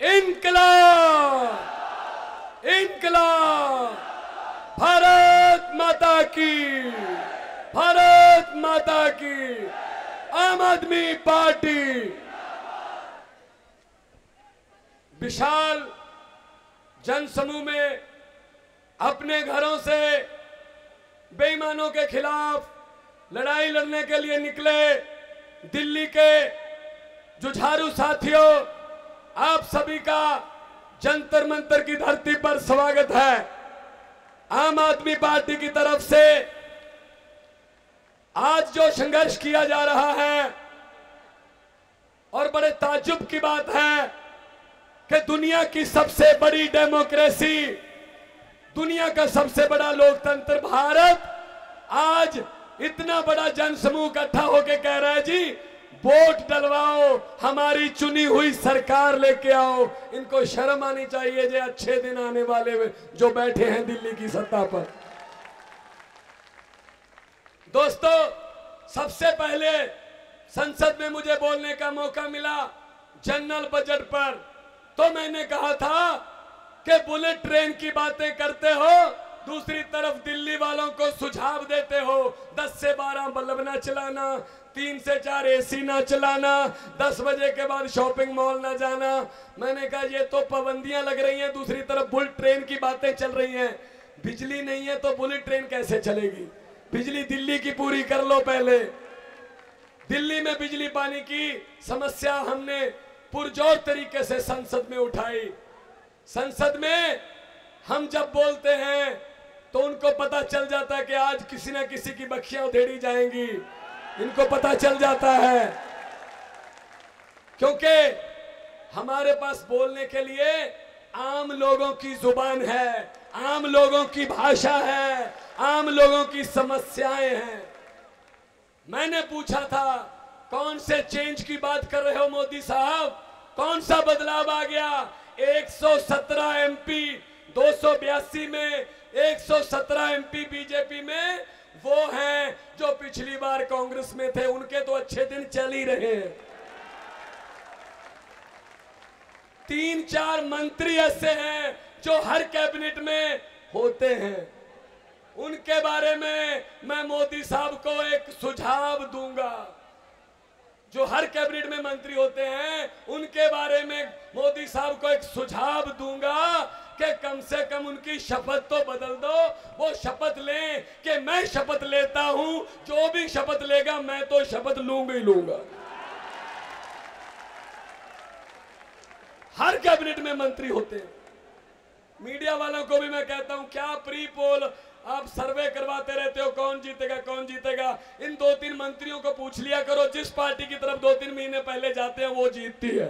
इनकलाब, इनकलाब, भारत माता की, भारत माता की, आम आदमी पार्टी। विशाल जनसमूह में अपने घरों से बेईमानों के खिलाफ लड़ाई लड़ने के लिए निकले दिल्ली के जुझारू साथियों, आप सभी का जंतर मंतर की धरती पर स्वागत है। आम आदमी पार्टी की तरफ से आज जो संघर्ष किया जा रहा है, और बड़े ताज्जुब की बात है कि दुनिया की सबसे बड़ी डेमोक्रेसी, दुनिया का सबसे बड़ा लोकतंत्र भारत आज इतना बड़ा जनसमूह इकट्ठा होकर कह रहा है जी वोट डलवाओ, हमारी चुनी हुई सरकार लेके आओ। इनको शर्म आनी चाहिए जो अच्छे दिन आने वाले जो बैठे हैं दिल्ली की सत्ता पर। दोस्तों, सबसे पहले संसद में मुझे बोलने का मौका मिला जनरल बजट पर, तो मैंने कहा था कि बुलेट ट्रेन की बातें करते हो, दूसरी तरफ दिल्ली वालों को सुझाव देते हो 10 से 12 बल्ब ना चलाना, 3 से 4 एसी ना चलाना, 10 बजे के बाद शॉपिंग मॉल ना जाना। मैंने कहा ये तो पाबंदियां लग रही हैं, दूसरी तरफ बुलेट ट्रेन की बातें चल रही हैं। बिजली नहीं है तो बुलेट ट्रेन कैसे चलेगी? बिजली दिल्ली की पूरी कर लो पहले। दिल्ली में बिजली पानी की समस्या हमने पुरजोर तरीके से संसद में उठाई। संसद में हम जब बोलते हैं तो उनको पता चल जाता है कि आज किसी न किसी की बखियां उधेड़ी जाएंगी। इनको पता चल जाता है क्योंकि हमारे पास बोलने के लिए आम लोगों की जुबान है, आम लोगों की भाषा है, आम लोगों की समस्याएं हैं। मैंने पूछा था कौन से चेंज की बात कर रहे हो मोदी साहब, कौन सा बदलाव आ गया? 117 एमपी 282 में 117 एमपी बीजेपी में वो हैं जो पिछली बार कांग्रेस में थे। उनके तो अच्छे दिन चल ही रहे हैं। 3-4 मंत्री ऐसे हैं जो हर कैबिनेट में होते हैं। उनके बारे में मैं मोदी साहब को एक सुझाव दूंगा। जो हर कैबिनेट में मंत्री होते हैं उनके बारे में मोदी साहब को एक सुझाव दूंगा कि कम से कम उनकी शपथ तो बदल दो। वो शपथ लें कि मैं शपथ लेता हूं, जो भी शपथ लेगा मैं तो शपथ लूंगा ही लूंगा। हर कैबिनेट में मंत्री होते हैं। मीडिया वालों को भी मैं कहता हूं क्या प्री पोल आप सर्वे करवाते रहते हो, कौन जीतेगा कौन जीतेगा? इन 2-3 मंत्रियों को पूछ लिया करो जिस पार्टी की तरफ 2-3 महीने पहले जाते हैं वो जीतती है।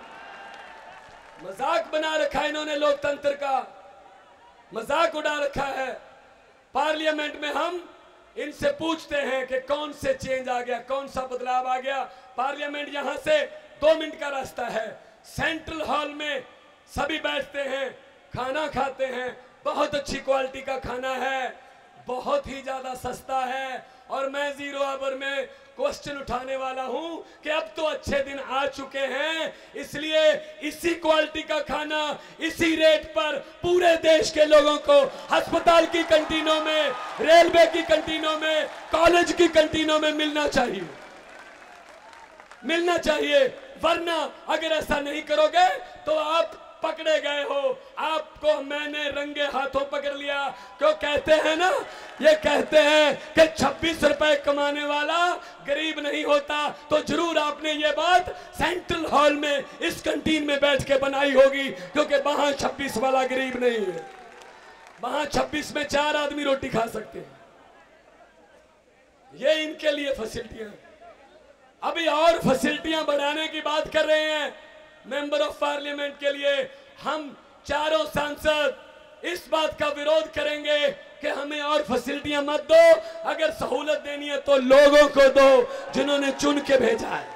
मजाक बना रखा है इन्होंने, लोकतंत्र का मजाक उड़ा रखा है। पार्लियामेंट में हम इनसे पूछते हैं कि कौन से चेंज आ गया, कौन सा बदलाव आ गया। पार्लियामेंट यहां से 2 मिनट का रास्ता है। सेंट्रल हॉल में सभी बैठते हैं, खाना खाते हैं, बहुत अच्छी क्वालिटी का खाना है, बहुत ही ज्यादा सस्ता है। और मैं 0 आवर में क्वेश्चन उठाने वाला हूं कि अब तो अच्छे दिन आ चुके हैं, इसलिए इसी क्वालिटी का खाना इसी रेट पर पूरे देश के लोगों को अस्पताल की कैंटीनों में, रेलवे की कैंटीनों में, कॉलेज की कैंटीनों में मिलना चाहिए, मिलना चाहिए। वरना अगर ऐसा नहीं करोगे तो आप पकड़े गए हो। आपको मैंने रंगे हाथों पकड़ लिया। क्यों कहते हैं ना, ये कहते हैं कि 26 रुपए कमाने वाला गरीब नहीं होता। तो जरूर आपने ये बात सेंट्रल हॉल में इस कैंटीन में बैठ के बनाई होगी, क्योंकि वहां 26 वाला गरीब नहीं है। वहां 26 में 4 आदमी रोटी खा सकते हैं। ये इनके लिए फैसिलिटियां। अभी और फैसिलिटियां बढ़ाने की बात कर रहे हैं मेंबर ऑफ पार्लियामेंट के लिए। हम चारों सांसद इस बात का विरोध करेंगे कि हमें और फैसिलिटियां मत दो। अगर सहूलत देनी है तो लोगों को दो जिन्होंने चुन के भेजा है।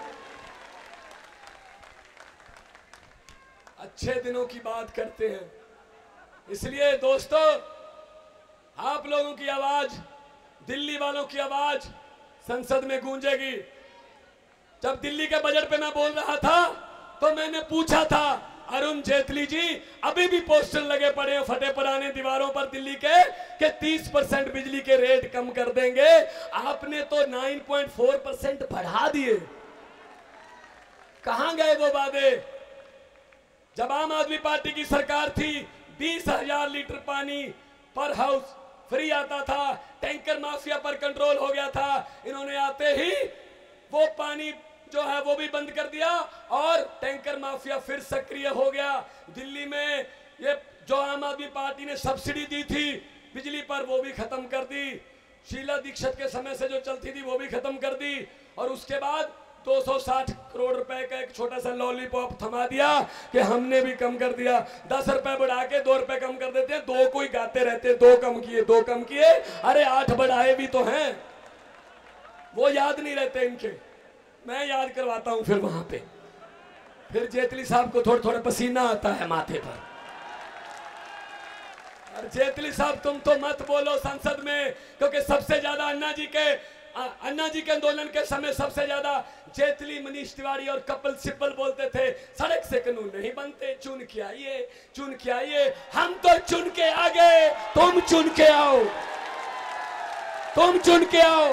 अच्छे दिनों की बात करते हैं, इसलिए दोस्तों आप लोगों की आवाज, दिल्ली वालों की आवाज संसद में गूंजेगी। जब दिल्ली के बजट पे मैं बोल रहा था तो मैंने पूछा था अरुण जेटली जी अभी भी पोस्टर लगे पड़े हैं फटे पुराने दीवारों पर दिल्ली के कि 30% बिजली के रेट कम कर देंगे। आपने तो 9.4% बढ़ा दिए। कहां गए वो वादे? जब आम आदमी पार्टी की सरकार थी 20,000 लीटर पानी पर हाउस फ्री आता था, टैंकर माफिया पर कंट्रोल हो गया था। इन्होंने आते ही वो पानी जो है वो भी बंद कर दिया और टैंकर माफिया फिर सक्रिय हो गया। दिल्ली में ये जो आम आदमी पार्टी ने सब्सिडी दी थी बिजली पर वो भी खत्म कर दी। शीला दीक्षित के समय से जो चलती थी वो भी खत्म कर दी। और उसके बाद 260 करोड़ रुपए का एक छोटा सा लॉलीपॉप थमा दिया कि हमने भी कम कर दिया। 10 रुपए बढ़ा के 2 रुपए कम कर देते हैं। 2 कोई गाते रहते हैं 2 कम किए 2 कम किए। अरे 8 बढ़ाए भी तो हैं, वो याद नहीं रहते इनके। मैं याद करवाता हूं फिर वहां पे। फिर जेटली साहब को थोड़ा थोड़ा पसीना आता है माथे पर। और जेटली साहब तुम तो मत बोलो संसद में, क्योंकि सबसे ज्यादा अन्ना जी के आंदोलन के समय सबसे ज्यादा जेटली, मनीष तिवारी और कपिल सिब्बल बोलते थे सड़क से कानून नहीं बनते, चुन के आइए चुन के आइए। हम तो चुन के आ गए, तुम चुन के आओ, तुम चुन के आओ।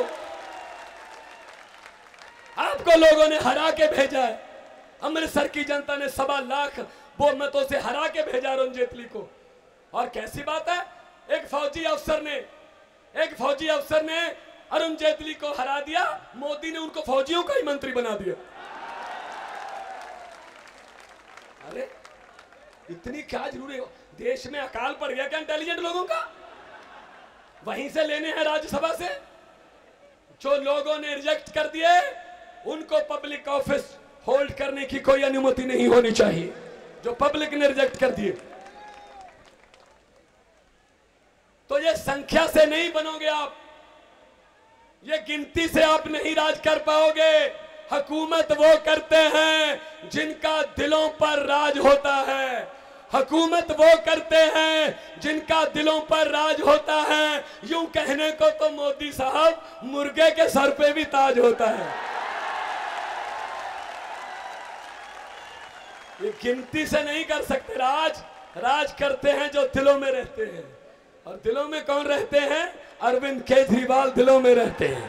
आपको लोगों ने हरा के भेजा है। अमृतसर की जनता ने 1.25 लाख बहुमतों से हरा के भेजा अरुण जेटली को। और कैसी बात है, एक फौजी अफसर ने अरुण जेटली को हरा दिया, मोदी ने उनको फौजियों का ही मंत्री बना दिया। अरे इतनी क्या जरूरी हो? देश में अकाल पड़ गया क्या इंटेलिजेंट लोगों का? वहीं से लेने हैं राज्यसभा से। जो लोगों ने रिजेक्ट कर दिए उनको पब्लिक ऑफिस होल्ड करने की कोई अनुमति नहीं होनी चाहिए। जो पब्लिक ने रिजेक्ट कर दिए, तो ये संख्या से नहीं बनोगे आप, ये गिनती से आप नहीं राज कर पाओगे। हुकूमत वो करते हैं जिनका दिलों पर राज होता है। हुकूमत वो करते हैं जिनका दिलों पर राज होता है। यूं कहने को तो मोदी साहब मुर्गे के सर पे भी ताज होता है। ये गिनती से नहीं कर सकते राज। राज करते हैं जो दिलों में रहते हैं। और दिलों में कौन रहते हैं? अरविंद केजरीवाल दिलों में रहते हैं।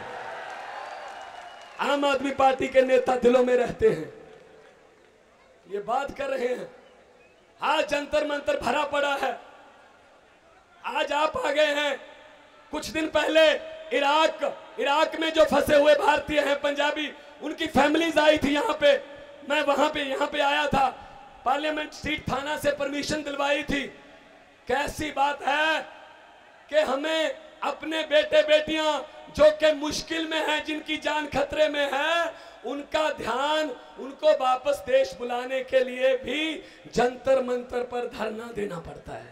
आम आदमी पार्टी के नेता दिलों में रहते हैं। ये बात कर रहे हैं। आज जंतर मंतर भरा पड़ा है। आज आप आ गए हैं। कुछ दिन पहले इराक में जो फंसे हुए भारतीय हैं पंजाबी, उनकी फैमिलीज आई थी यहाँ पे। मैं यहाँ पे आया था। पार्लियामेंट स्ट्रीट थाना से परमिशन दिलवाई थी। कैसी बात है कि हमें अपने बेटे बेटियां जो कि मुश्किल में हैं, जिनकी जान खतरे में है, उनका ध्यान, उनको वापस देश बुलाने के लिए भी जंतर मंतर पर धरना देना पड़ता है।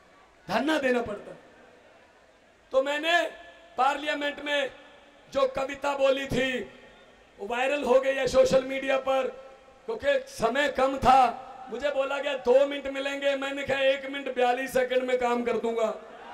तो मैंने पार्लियामेंट में जो कविता बोली थी वो वायरल हो गई है सोशल मीडिया पर, क्योंकि समय कम था। मुझे बोला गया 2 मिनट मिलेंगे। मैंने कहा 1 मिनट 42 सेकंड में काम कर दूंगा।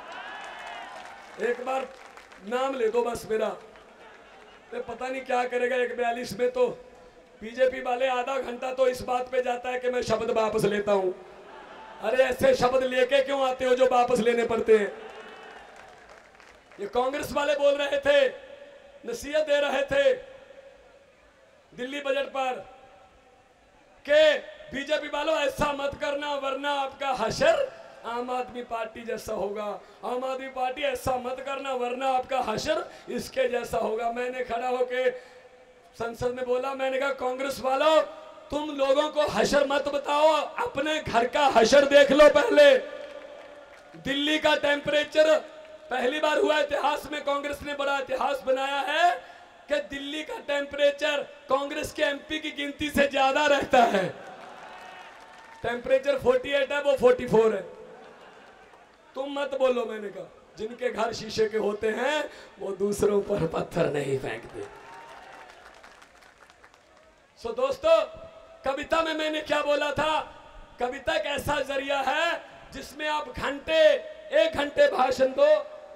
एक बार नाम ले दो बस मेरा। तो पता नहीं क्या करेगा 1:42 में। तो बीजेपी वाले आधा घंटा तो इस बात पे जाता है कि मैं शब्द वापस लेता हूं। अरे ऐसे शब्द लेके क्यों आते हो जो वापस लेने पड़ते हैं? ये कांग्रेस वाले बोल रहे थे, नसीहत दे रहे थे दिल्ली बजट पर कि बीजेपी वालों ऐसा मत करना वरना आपका हशर आम आदमी पार्टी जैसा होगा। आम आदमी पार्टी ऐसा मत करना वरना आपका हशर इसके जैसा होगा। मैंने खड़ा होके संसद में बोला, मैंने कहा कांग्रेस वालों तुम लोगों को हशर मत बताओ, अपने घर का हशर देख लो पहले। दिल्ली का टेम्परेचर पहली बार हुआ इतिहास में, कांग्रेस ने बड़ा इतिहास बनाया है कि दिल्ली का टेम्परेचर कांग्रेस के एमपी की गिनती से ज्यादा रहता है। टेम्परेचर 48 है, वो 44 है। तुम मत बोलो। मैंने कहा जिनके घर शीशे के होते हैं वो दूसरों पर पत्थर नहीं फेंकते। सो दोस्तों, कविता में मैंने क्या बोला था? कविता एक ऐसा जरिया है जिसमें आप 1 घंटे भाषण दो,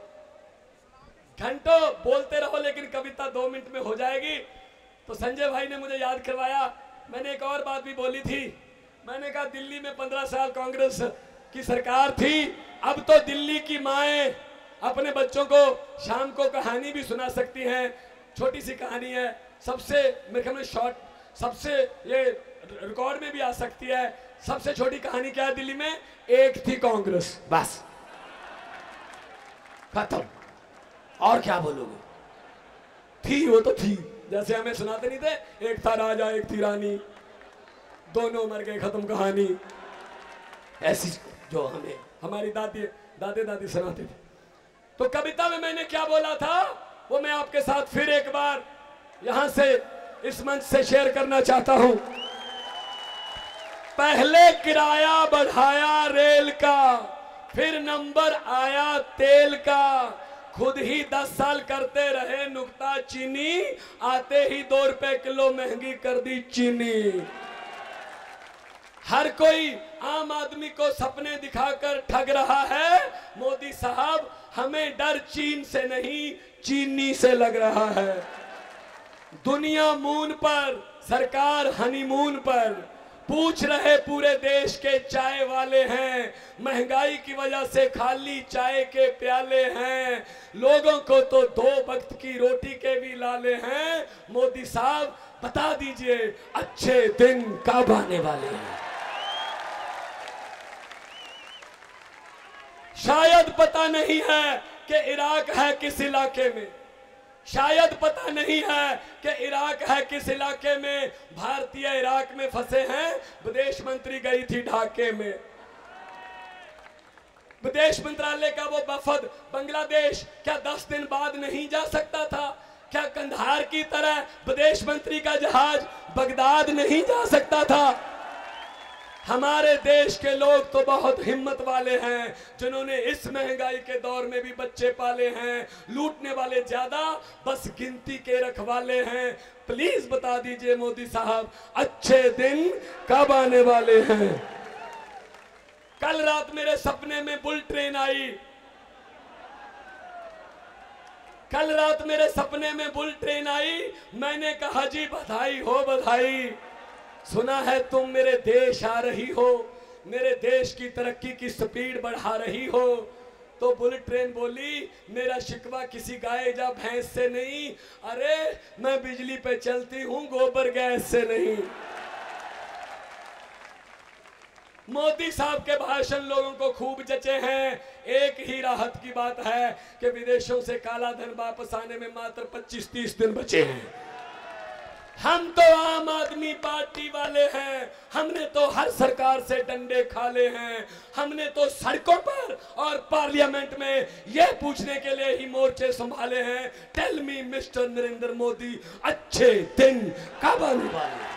घंटों बोलते रहो, लेकिन कविता 2 मिनट में हो जाएगी। तो संजय भाई ने मुझे याद करवाया। मैंने एक और बात भी बोली थी। मैंने कहा दिल्ली में 15 साल कांग्रेस की सरकार थी, अब तो दिल्ली की माएं अपने बच्चों को शाम को कहानी भी सुना सकती हैं। छोटी सी कहानी है, सबसे मेरे ख्याल में शॉर्ट, सबसे ये रिकॉर्ड में भी आ सकती है। सबसे छोटी कहानी क्या है दिल्ली में? एक थी कांग्रेस, बस खत्म। और क्या बोलोगे? थी, वो तो थी। जैसे हमें सुनाते नहीं थे, एक था राजा एक थी रानी, दोनों मर गए खत्म कहानी। ऐसी जो हमें हमारी दादी दादी सुनाते थे। तो कविता में मैंने क्या बोला था वो मैं आपके साथ फिर एक बार यहां से इस मंच से शेयर करना चाहता हूं। पहले किराया बढ़ाया रेल का, फिर नंबर आया तेल का, खुद ही 10 साल करते रहे नुक्ताचीनी, आते ही 2 रुपए किलो महंगी कर दी चीनी। हर कोई आम आदमी को सपने दिखाकर ठग रहा है, मोदी साहब हमें डर चीन से नहीं चीनी से लग रहा है। दुनिया मून पर, सरकार हनीमून पर, पूछ रहे पूरे देश के चाय वाले हैं, महंगाई की वजह से खाली चाय के प्याले हैं, लोगों को तो 2 वक्त की रोटी के भी लाले हैं। मोदी साहब बता दीजिए अच्छे दिन कब आने वाले हैं? शायद पता नहीं है कि इराक है किस इलाके में, शायद पता नहीं है कि इराक है किस इलाके में, भारतीय इराक में फंसे हैं, विदेश मंत्री गई थी ढाके में। विदेश मंत्रालय का वो वफद बांग्लादेश क्या 10 दिन बाद नहीं जा सकता था? क्या कंधार की तरह विदेश मंत्री का जहाज बगदाद नहीं जा सकता था? हमारे देश के लोग तो बहुत हिम्मत वाले हैं, जिन्होंने इस महंगाई के दौर में भी बच्चे पाले हैं। लूटने वाले ज्यादा, बस गिनती के रखवाले हैं। प्लीज बता दीजिए मोदी साहब अच्छे दिन कब आने वाले हैं? कल रात मेरे सपने में बुल ट्रेन आई, कल रात मेरे सपने में बुल ट्रेन आई। मैंने कहा जी बधाई हो बधाई, सुना है तुम मेरे देश आ रही हो, मेरे देश की तरक्की की स्पीड बढ़ा रही हो। तो बुलेट ट्रेन बोली मेरा शिकवा किसी गाय या भैंस से नहीं, अरे मैं बिजली पे चलती हूं गोबर गैस से नहीं। मोदी साहब के भाषण लोगों को खूब जचे हैं। एक ही राहत की बात है कि विदेशों से काला धन वापस आने में मात्र 25-30 दिन बचे हैं। हम तो आम आदमी पार्टी वाले हैं, हमने तो हर सरकार से डंडे खाले हैं, हमने तो सड़कों पर और पार्लियामेंट में यह पूछने के लिए ही मोर्चे संभाले हैं, tell me mister Narendra Modi अच्छे दिन कब आने वाले हैं?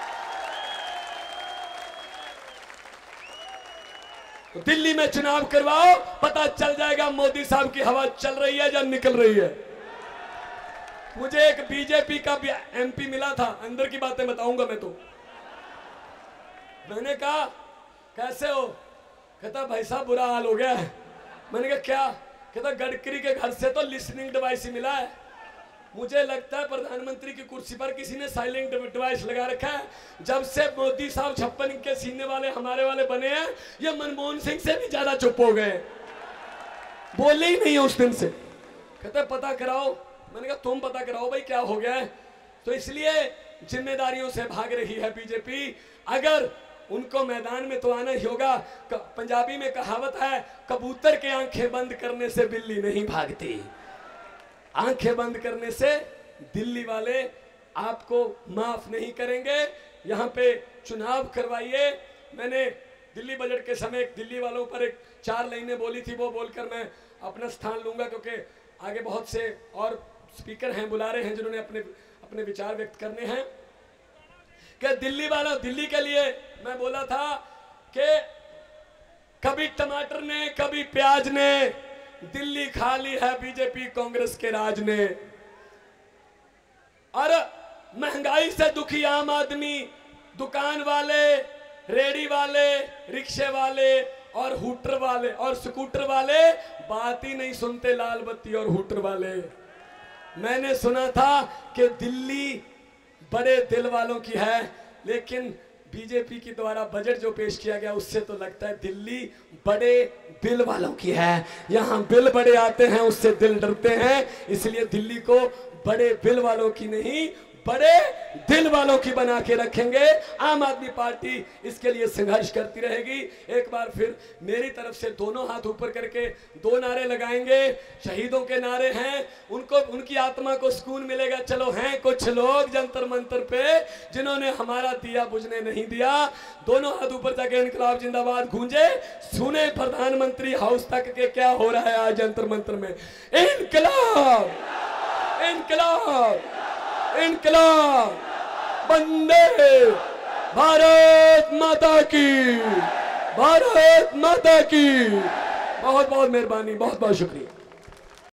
तो दिल्ली में चुनाव करवाओ, पता चल जाएगा मोदी साहब की हवा चल रही है या निकल रही है। मुझे एक बीजेपी का भी एमपी मिला था, अंदर की बातें बताऊंगा मैं। तो मैंने कहा कैसे हो? कहता भाई साहब बुरा हाल हो गया है। मैंने कहा क्या? कहता गडकरी के घर से तो लिसनिंग डिवाइस ही मिला है। मुझे लगता है प्रधानमंत्री की कुर्सी पर किसी ने साइलेंट डिवाइस लगा रखा है। जब से मोदी साहब 56 इंच के सीने वाले हमारे वाले बने हैं, ये मनमोहन सिंह से भी ज्यादा चुप हो गए, बोले ही नहीं उस दिन से। कहते पता कराओ। मैंने कहा तुम पता कराओ भाई क्या हो गया है। तो इसलिए जिम्मेदारियों से भाग रही है बीजेपी। अगर उनको मैदान में तो आना ही होगा। पंजाबी में कहावत है, कबूतर के आंखें बंद करने से बिल्ली नहीं भागती। आंखें बंद करने से दिल्ली वाले आपको माफ नहीं करेंगे। यहाँ पे चुनाव करवाइए। मैंने दिल्ली बजट के समय दिल्ली वालों पर एक 4 लाइनें बोली थी, वो बोलकर मैं अपना स्थान लूंगा, क्योंकि आगे बहुत से और स्पीकर हैं, बुलारे हैं, जिन्होंने अपने अपने विचार व्यक्त करने हैं। कि दिल्ली वालों, दिल्ली के लिए मैं बोला था कि कभी टमाटर ने कभी प्याज ने, दिल्ली खा ली है बीजेपी कांग्रेस के राज ने। और महंगाई से दुखी आम आदमी, दुकान वाले, रेडी वाले, रिक्शे वाले और हुटर वाले और स्कूटर वाले बात ही नहीं सुनते, लाल बत्ती और हुटर वाले। मैंने सुना था कि दिल्ली बड़े दिल वालों की है, लेकिन बीजेपी के द्वारा बजट जो पेश किया गया उससे तो लगता है दिल्ली बड़े दिल वालों की है। यहाँ बिल बड़े आते हैं, उससे दिल डरते हैं, इसलिए दिल्ली को बड़े बिल वालों की नहीं बड़े दिल वालों की बना के रखेंगे। आम आदमी पार्टी इसके लिए संघर्ष करती रहेगी। एक बार फिर मेरी तरफ से दोनों हाथ ऊपर करके 2 नारे लगाएंगे। शहीदों के नारे हैं, उनको उनकी आत्मा को सुकून मिलेगा। चलो हैं कुछ लोग जंतर मंतर पे जिन्होंने हमारा दिया बुझने नहीं दिया। दोनों हाथ ऊपर जाके इनकलाब जिंदाबाद गूंजे। सुने प्रधानमंत्री हाउस तक के क्या हो रहा है आज जंतर मंतर में। इनकलाब इनकलाब इनकलाब, वंदे भारत माता की, भारत माता की। बहुत बहुत मेहरबानी, बहुत बहुत शुक्रिया।